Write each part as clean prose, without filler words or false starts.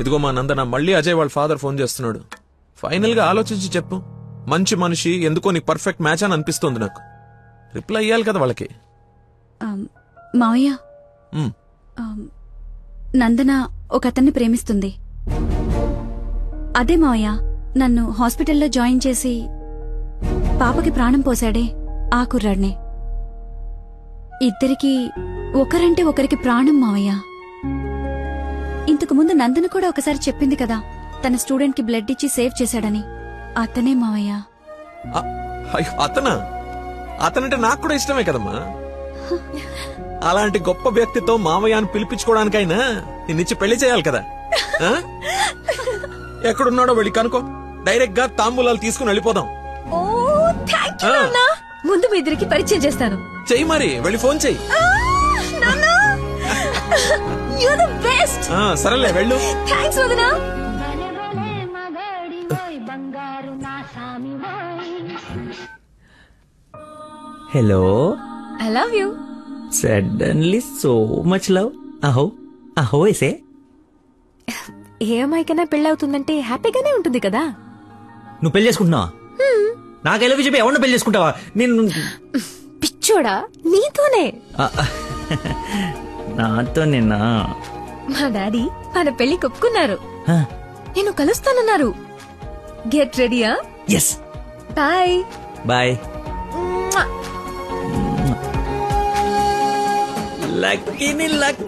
ఇదిగో మా నందన, మళ్ళీ అజయ్ వాళ్ళ ఫాదర్ ఫోన్ చేస్తున్నాడు. ఫైనల్ గా ఆలోచించి చెప్పు. మంచి మనిషి, ఎందుకో నీకు పర్ఫెక్ట్ మ్యాచ్ అని అనిపిస్తుంది నాకు. రిప్లై ఇయ్యాలి కదా వాళ్ళకి. మావయ్య, నందన ఒక అతన్ని ప్రేమిస్తుంది. అదే మావయ్య, నన్ను హాస్పిటల్లో జాయిన్ చేసి పాపకి ప్రాణం పోశాడే ఆ కుర్రాడిని. ఇద్దరికి ఒకరంటే ఒకరికి ప్రాణం మావయ్య. ఇంతకు ముందు నందన కూడా ఒకసారి చెప్పింది కదా, తన స్టూడెంట్ కి బ్లడ్ ఇచ్చి సేవ్ చేశాడని. అతనే మావయ్య. అతనా? అతనంటే నాకు కూడా ఇష్టమే కదమ్మా. అలాంటి గొప్ప వ్యక్తితో మావయ్య అని పిలిపించుకోవడానికైనా నిన్నిచ్చి పెళ్లి చేయాలి కదా. ఎక్కడున్నాడో వెళ్ళి కనుకో, డైరెక్ట్ గా తాంబూలాలు తీసుకుని వెళ్ళిపోదాం. ముందు మీ ఇద్దరికి పరిచయం చేస్తాను. చెయ్యి మరి, వెళ్ళి ఫోన్ చెయ్యి. సరేలే వెళ్ళు. Hello, I love you. Suddenly so much love. అహో అహో ఏసే. ఏ అమ్మాయికైనా పెళ్ళవుతుందంటే హ్యాపీగానే ఉంటుంది కదా. నువ్వు పెళ్లి చేసుకుంటున్నావా? నాకు ఐ లవ్ యూ చెప్పి ఎవరిని పెళ్లి చేసుకుంటావా? నేను పిచ్చోడా, నీతోనే. నాతో నిన్నా? మా డాడీ మన పెళ్లి ఒప్పుకున్నారు. నేను కలుస్తానన్నారు. గెట్ రెడీయా? ఎస్. Bye bye. లక్కీని లక్క.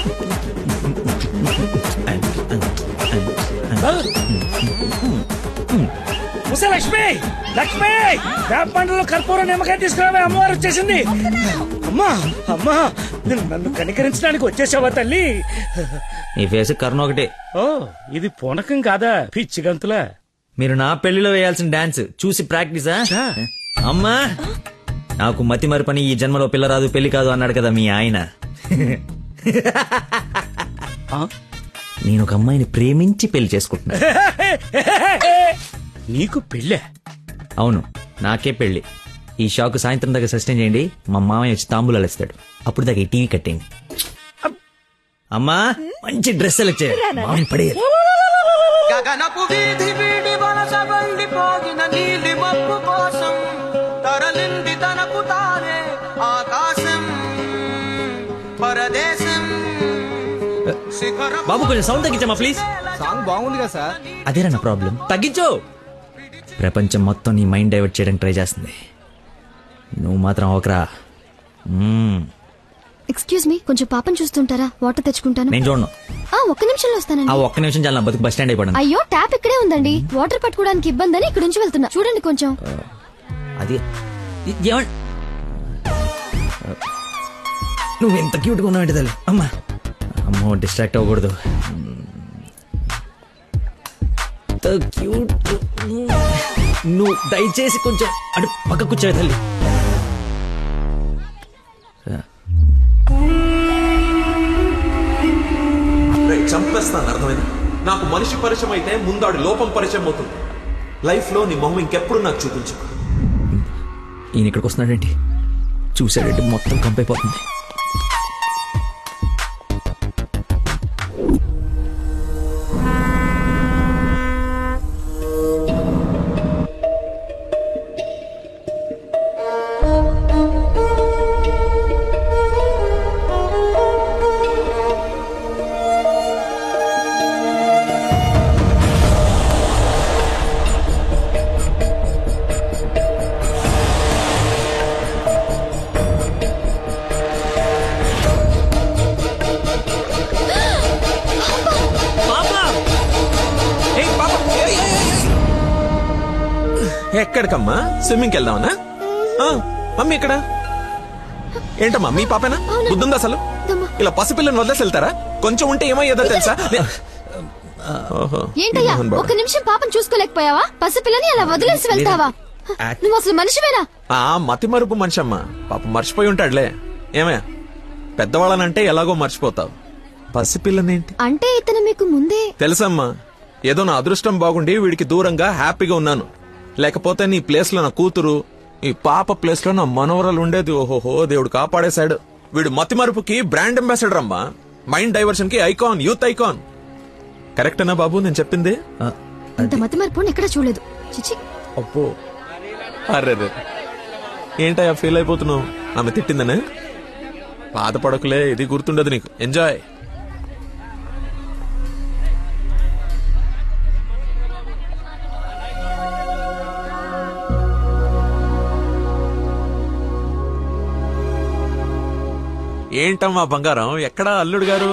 లక్ష్మి, లక్ష్మి, వేప పండ్లలో కర్పూర నిమ్మకాయ తీసుకురావే, అమ్మవారు వచ్చేసింది. అమ్మా అమ్మా, నన్ను కనికరించడానికి వచ్చేసావా తల్లి? నీ ఫేస్ కర్ణ ఒకటే. ఓ, ఇది పూనకం కాదా పిచ్చి గంతులా? మీరు నా పెళ్లిలో వేయాల్సిన డాన్స్ చూసి ప్రాక్టీసా? అమ్మా, నాకు మతి మరిపని ఈ జన్మలో పిల్ల రాదు పెళ్లి కాదు అన్నాడు కదా మీ ఆయన. నేను ఒక అమ్మాయిని ప్రేమించి పెళ్లి చేసుకుంటున్నా. నీకు పెళ్ళే? అవును, నాకే పెళ్లి. ఈ షాక్ సాయంత్రం దాకా సస్టైన్ చేయండి. మా మామయ్య వచ్చి తాంబూలాలు ఇస్తాడు. అప్పుడు దాకా ఈ టీవీ కట్టేయండి. అమ్మా, మంచి డ్రెస్ సెలెక్ట్ చేయాలి. మామయ్య పడేయాలి. గగనపు వీధి వీడి వలస వెళ్ళిపోగిన నీలి మబ్బు కోసం తరలింది తనకు తానే ఆకాశం పరదేశం. బాబు కొంచెం సౌండ్ తగ్గించమ్మా ప్లీజ్. సాంగ్ బాగుంది కదా సార్. అదేరా నా ప్రాబ్లం. తగ్గించు. ప్రపంచం మొత్తం నీ మైండ్ డైవర్ట్ చేయడానికి ట్రై చేస్తుంది. నువ్వు మాత్రం ఒకరా. ఎక్స్క్యూజ్ మీ, కొంచెం పాపం చూస్తుంటారా? వాటర్ తెచ్చుకుంటాను. నేను చూడను. ఒక్క నిమిషంలో వస్తానండి. ఆ ఒక్క నిమిషం చాలా బతుకు బస్ స్టాండ్ అయిపోయాను. అయ్యో, ట్యాప్ ఇక్కడే ఉందండి. వాటర్ పట్టుకోవడానికి ఇబ్బంది అని ఇక్కడ నుంచి వెళ్తున్నా. చూడండి కొంచెం. అది నువ్వు ఎంత క్యూట్గా ఉన్నావు అంటే తల్లి. అమ్మా అమ్మో, డిస్ట్రాక్ట్ అవ్వకూడదు. క్యూట్. నువ్వు దయచేసి కొంచెం అటు పక్క కూర్చోవే తల్లి. చంపేస్తాను, అర్థమైంది? నాకు మనిషి పరిచయం అయితే ముందాడు లోపం పరిచయం అవుతుంది. లైఫ్ లో నీ మొహం ఇంకెప్పుడు నాకు చూపించు. ఈయన ఇక్కడికి వస్తున్నాడేంటి? చూసాడంటే మొత్తం కంపైపోతుంది. ఎక్కడికమ్మా? స్విమ్మింగ్కి వెళ్దామనా? మమ్మీ ఇక్కడ ఏంటమ్మా? మీ పాపేనా? బుద్ధుందా అసలు? ఇలా పసిపిల్లని వదిలేసి వెళ్తారా? కొంచెం ఉంటే ఏమయ్యేదో తెలుసా? ఏంటయ్యా, ఒక్క నిమిషం పాపం చూసుకోలేకపోయావా? పసిపిల్లని అలా వదిలేసి వెళ్తావా? నువ్వు అసలు మనిషివేనా? మతి మరుపు మనిషి అమ్మా. పాప మర్చిపోయి ఉంటాడులే. ఏమయ్యా, పెద్దవాళ్ళనంటే ఎలాగో మర్చిపోతావు. పసిపిల్లనేంటి అంటే ఇతను మీకు ముందే తెలుసమ్మా. ఏదో నా అదృష్టం బాగుండి వీడికి దూరంగా హ్యాపీగా ఉన్నాను. లేకపోతే నీ ప్లేస్ లో నా కూతురు, ఈ పాప ప్లేస్ లో నా మనవరాలు ఉండేది. ఓహోహో, దేవుడు కాపాడేశాడు. వీడు మతి మరుపుకి బ్రాండ్ అంబాసిడర్ అమ్మా. మైండ్ డైవర్షన్ కి ఐకాన్, యూత్ ఐకాన్. కరెక్టేనా బాబు నేను చెప్పింది? ఇంత మతి మరిపోని ఎక్కడ చూడలేదు. చిచి. అబ్బో, అర్రే ఏంటయ్యా ఫీల్ అయిపోతున్నావు? ఆమె తిట్టిందనే? బాధపడకులే, ఇది గుర్తుండదు నీకు. ఎంజాయ్. ఏంటమ్మా బంగారం, ఎక్కడా అల్లుడు గారు?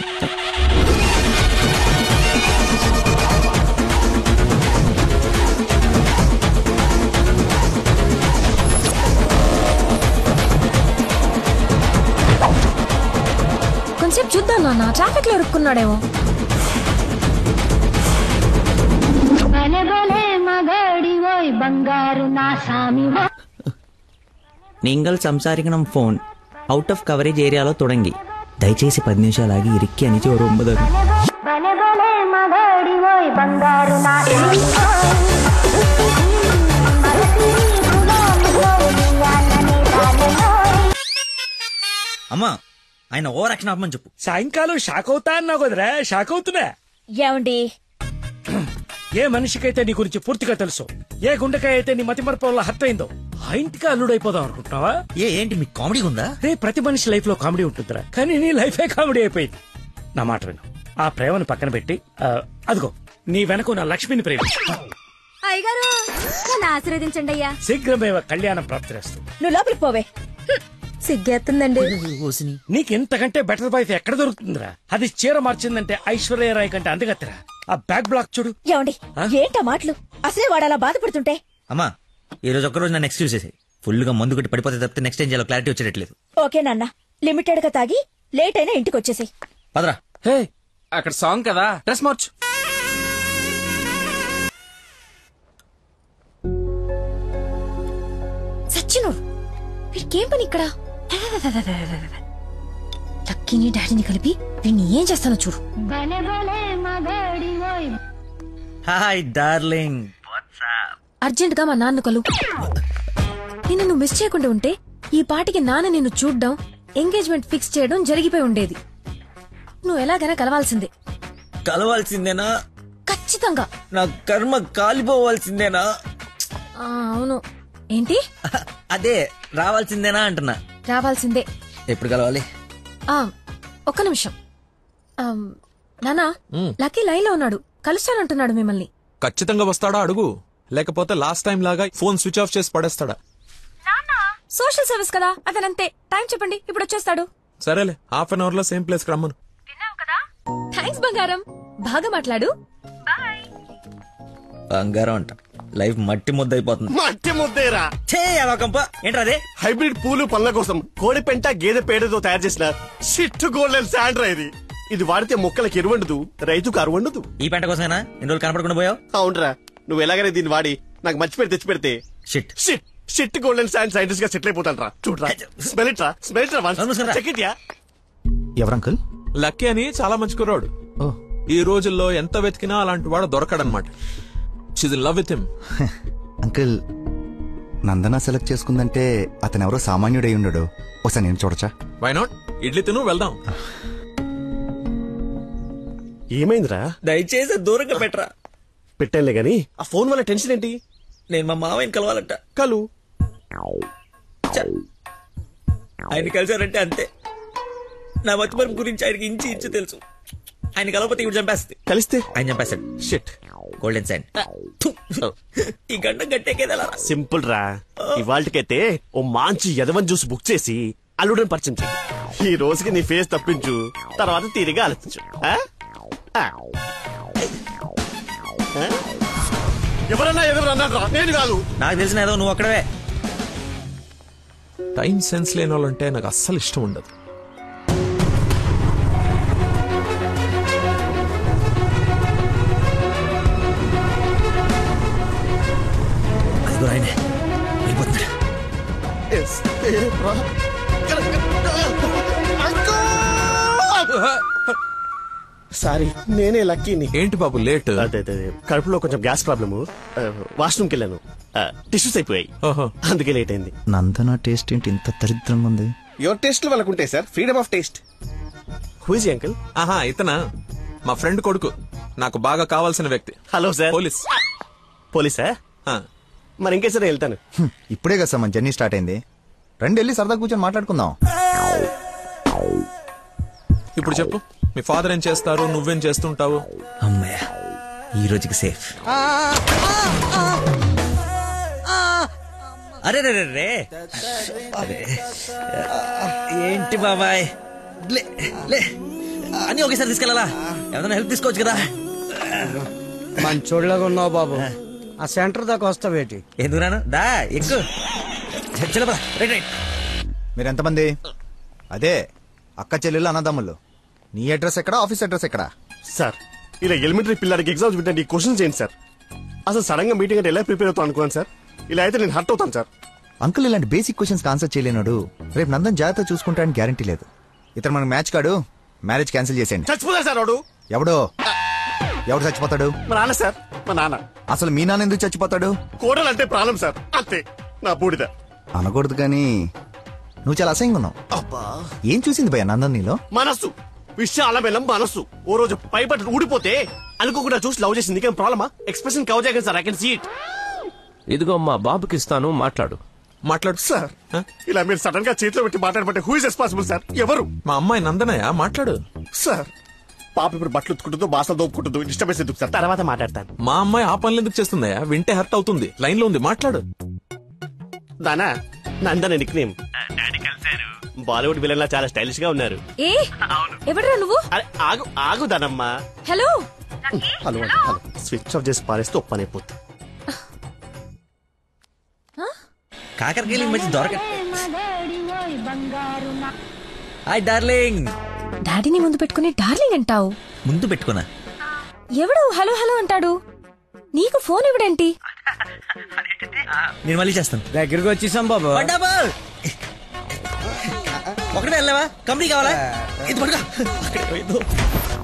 కొంచెం చూద్దాం నాన్న, ట్రాఫిక్ లో ఇరుక్కున్నాడేమో. നിങ്ങൾ സംസാരിക്കണം ഫോൺ ഔട്ട് ഓഫ് കവറേജ് ഏരിയలో തുടങ്ങി. దయచేసి 10 నిమిషాలు ఆగి ఇరికి అని చోరు 9. అమ్మా ఆయన ఓవర్ యాక్షన్ ఆపమని చెప్పు. సాయంకాలం షాక్ అవుతా అన్నావు కదరా, షాక్ అవుతున్నా. ఏమండి, ఏ మనిషికైతే నీ గురించి పూర్తిగా తెలుసు, ఏ గుండెకాయ అయితే నీ మతి మరపు వల్ల హత్య అయిందో, ఆ ఇంటికి అల్లుడైపోదాం అనుకుంటున్నావా? ఏంటి మీకు కామెడీ ఉందా? రే, ప్రతి మనిషి లైఫ్ లో కామెడీ ఉంటుందిరా, కానీ నీ లైఫే కామెడీ అయిపోయింది. నా మాట విను, ఆ ప్రేమను పక్కన పెట్టి అదిగో నీ వెనక నా లక్ష్మిని ప్రేమ. అయ్యగారు ఆశీర్వదించండి అయ్యా. శీఘ్రమేవ కళ్యాణం ప్రాప్తిరేస్తుంది. నువ్వు లోపలికి పోవే. సిగ్గేస్తుందండి. నీకు ఇంతకంటే బెటర్ వైఫ్ ఎక్కడ దొరుకుతుందిరా? అది చీర మార్చిందంటే ఐశ్వర్యరాయ్ కంటే అందుగత్తరా. ఆ బ్యాక్ బ్లాక్ చూడు. ఏమండి, ఏంటా మాటలు? అసలే వాడు అలా బాధపడుతుంటే. అమ్మా ఈ రోజు ఒక్కరోజు నన్ను ఎక్స్క్యూజ్ చేసి, ఫుల్ గా మందు కొట్టి పడిపోతే తప్పితే నెక్స్ట్ ఏం చేయాలో క్లారిటీ వచ్చేటట్లేదు. ఓకే నాన్న, లిమిటెడ్ గా తాగి లేట్ అయినా ఇంటికి వచ్చేసాయి. పదరా. హే, అక్కడ సాంగ్ కదా, డ్రెస్ మార్చు. సచ్చిను, వీడికేం పని ఇక్కడ? లక్కీని డాడీని కలిపి వీడిని ఏం చేస్తానో చూడు. Hi darling. అర్జెంట్ గా మా నాన్న కలు. నిన్ను నువ్వు మిస్ చేయకుండా ఉంటే ఈ పాటికి నాన్న నిన్ను చూడ్డం, ఎంగేజ్మెంట్ ఫిక్స్ చేయడం జరిగిపోయి ఉండేది. నువ్వు ఎలాగైనా కలవాల్సిందే. కలవాల్సిందేనా? ఖచ్చితంగా. నా కర్మ కాలిపోవాల్సిందేనా? అవును. ఏంటి? అదే రావాల్సిందేనా అంటున్నా. రావాల్సిందే. ఎప్పుడు కలవాలి? ఒక్క నిమిషం. నానా, లక్కీ లైన్ లో ఉన్నాడు, కలుస్తానంటున్నాడు మిమ్మల్ని. ఖచ్చితంగా వస్తాడా అడుగు, లేకపోతే లాస్ట్ టైం లాగా ఫోన్ స్విచ్ ఆఫ్ చేసి పడేస్తాడా? సోషల్ సర్వీస్ కదా, అతనంతే. టైం చెప్పండి, ఇప్పుడు వచ్చేస్తాడు. సరేలే, హాఫ్ అన్ అవర్ లో సేమ్ ప్లేస్ కి రమ్మను. థ్యాంక్స్ బంగారం, బాగా మాట్లాడు. బంగారం అంట, లైఫ్ మట్టి ముద్ద అయిపోతుంది. మట్టి ముద్దేరా ఏంట్రా అదే? హైబ్రిడ్ పూలు పళ్ళ కోసం కోడి పెంట గేదె పేడతో తయారు చేసిన షిట్ గోల్డెన్ శాండ్రా ఇది. ఇది వాడితే మొక్కలకి ఎరువండదు, రైతుకు అరువండదు. ఈ పెంట కోసమేనా ఇన్ని రోజులు కనపడకుండా పోయావు? అవునరా, నువ్వు ఎలాగైనా దీన్ని వాడి నాకు మంచి పేరు తెచ్చి పెడితే shit shit shit golden sand scientist గా సెటిల్ అయిపోతాను రా. చూడరా, స్మెల్ ఇట్ రా, స్మెల్ ఇట్ రా, చెక్ ఇట్ యా. ఎవరంకుల్? లక్కీ అని చాలా మంచి కుర్రాడు. ఈ రోజుల్లో ఎంత వెతికినా అలాంటి వాడు దొరకడనమాట. She's in love with him. Uncle, Nandana select చేసుకుందంటే అతను ఎవరో సామాన్యుడై ఉండడు. ఒకసారి నేను చూడచ్చా? Why not? ఇడ్లీ తిను, వెళ్దాం. ఏమైందిరా? దయచేసి దూరంగా పెట్టరా. పెట్టానులే గాని ఆ ఫోన్ వల్ల టెన్షన్ ఏంటి? నేను మా మావయ్యని కలవాలంట. కలు. ఆయన కలిసారంటే అంతే. నా మతిమరుపు గురించి ఆయనకి ఇంచి ఇంచు తెలుసు. ఆయన కలవకపోతే ఇప్పుడు చంపేస్తుంది. కలిస్తే ఆయన చంపేస్తాడు. షిట్. Golden sign. ఈ గంట గట్టేకేదా? సింపుల్ రా. ఇవాళకైతే ఓ మంచి యదవన్ జ్యూస్ బుక్ చేసి అల్లుడని పరిచయం చెయ్యి. ఈ రోజుకి నీ ఫేస్ తప్పించు, తర్వాత తీరిగా ఆలోచించు. ఎవరన్నా ఎదురన్నా నేను కాదు. నాకు తెలిసిన ఏదో నువ్వు అక్కడవే. టైం సెన్స్ లేని వాళ్ళంటే నాకు అస్సలు ఇష్టం ఉండదు. సారీ, నేనే లక్కీని. ఏంటి బాబు లేట్? అదే కడుపులో కొంచెం గ్యాస్ ప్రాబ్లమ్, వాష్రూమ్కి వెళ్ళాను, టిష్యూస్ అయిపోయాయి, అందుకే లేట్ అయింది. నందన టేస్ట్ ఏంటి ఇంత దరిద్రంగా ఉంది? యువర్ టేస్ట్ వాళ్ళకు ఉంటాయి sir, freedom of taste. Who is uncle? ఆహా, ఇతనా మా ఫ్రెండ్ కొడుకు, నాకు బాగా కావాల్సిన వ్యక్తి. Hello sir. పోలీస్. పోలీసా? మరి ఇంకే సరే వెళ్తాను. ఇప్పుడే కదా సార్ మన జర్నీ స్టార్ట్ అయింది. రండి వెళ్ళి సరదా కూర్చొని మాట్లాడుకుందాం. ఇప్పుడు చెప్పు, మీ ఫాదర్ ఏం చేస్తారు, నువ్వేం చేస్తుంటావు? అమ్మయ్య, ఈ రోజుకి సేఫ్. అరే రే రే ఏంటి బాబాయ్, లే లే అన్ని ఒకేసారి తీసుకెళ్ళాలా? ఏదైనా హెల్ప్ తీసుకోవచ్చు కదా. మంచోళ్ళగా ఉన్నావు బాబు. ఆ సెంటర్ దాకా వస్తావేటి? ఎందుకు రాను, దా ఎక్కువ. మీరు ఎంతమంది? అదే అక్క చెల్లెళ్ళు అన్నదమ్ములు. నీ అడ్రస్ ఎక్కడ, ఆఫీస్ అడ్రస్ ఎక్కడ? సార్ ఇలా ఎలిమెంటరీ పిల్లలకి ఎగ్జామ్స్ పెట్టండి, క్వశ్చన్స్ ఏంటి సార్? అసలు సడన్ గా మీటింగ్ అంటే ఎలా ప్రిపేర్ అవుతాను అనుకున్నాను సార్. ఇలా అయితే నేను హర్ట్ అవుతాను సార్. అంకుల్ ఇలాంటి బేసిక్ క్వశ్చన్స్ ఆన్సర్ చేయలేనాడు. రేపు నందన్ జాగ్రత్త చూసుకుంటానికి గ్యారంటీ లేదు. ఇతను మనకు మ్యాచ్ కాడు. మ్యారేజ్ క్యాన్సిల్ చేసేయండి. చచ్చిపోతా సార్ వాడు. ఎవడు చచ్చిపోతాడు? మా నాన్న సార్, మా నాన్న. అసలు మీ నాన్న ఎందుకు చచ్చిపోతాడు? కోడలు అంటే ప్రాణం సార్, అంతే. నా బూడిద అనకూడదు కానీ నువ్వు చాలా అసహ్యంగా ఉన్నావు. ఏం చూసింది భయ్య నందన్ నీలో? మనస్సు, విశాల బెల్లం మనస్సు. ఓ రోజు పై బట్టలు ఊడిపోతే అనుకోకుండా చూసి లవ్ చేసింది. ఏం ప్రాబ్లమా? ఎక్స్ప్రెషన్ కవర్ చేయగలను sir. I can see it. ఇదిగో మా బాబుకి ఇస్తాను, మాట్లాడు. మాట్లాడు సార్. ఇలా మీరు సడన్ గా చేతిలో పెట్టి మాట్లాడబట్టే హూ ఇస్ రెస్పాన్సిబుల్ సార్? ఎవరు? మా అమ్మాయి నందనయ్య. మాట్లాడు సార్. పాప ఇప్పుడు బట్టలు ఉత్తుకుంటుందో, బాసలు దోపుకుంటుందో, డిస్టర్బెన్స్ ఎందుకు సార్? తర్వాత మాట్లాడతాను. మా అమ్మాయి ఆ పనులు ఎందుకు చేస్తుందయ్యా? వింటే హర్ట్ అవుతుంది. లైన్ లో ఉంది, మాట్లాడు. దానా Nandana nick name. Bollywood villain లా చాలా స్టైలిష్ గా ఉన్నారు. ఏ ఎవడరా నువ్వు? ఆగు ఆగు దానమ్మా. Hello hello hello. Switch off చేసి పారేస్తే ఒప్పనైపోతుంది. కాకరకాయలు ఈ మధ్య దొరక. Hi darling. డాడీని ముందు పెట్టుకుని డార్లింగ్ అంటావు? ముందు పెట్టుకున్నా. ఎవడు హలో హలో అంటాడు? నీకు ఫోన్ ఇవ్వడేంటి? నేను మళ్ళీ చేస్తాను. దగ్గరికి వచ్చేసాం బాబు. ఒకటే వెళ్ళావా? కంపెనీ కావాలా? ఇది పడుకో.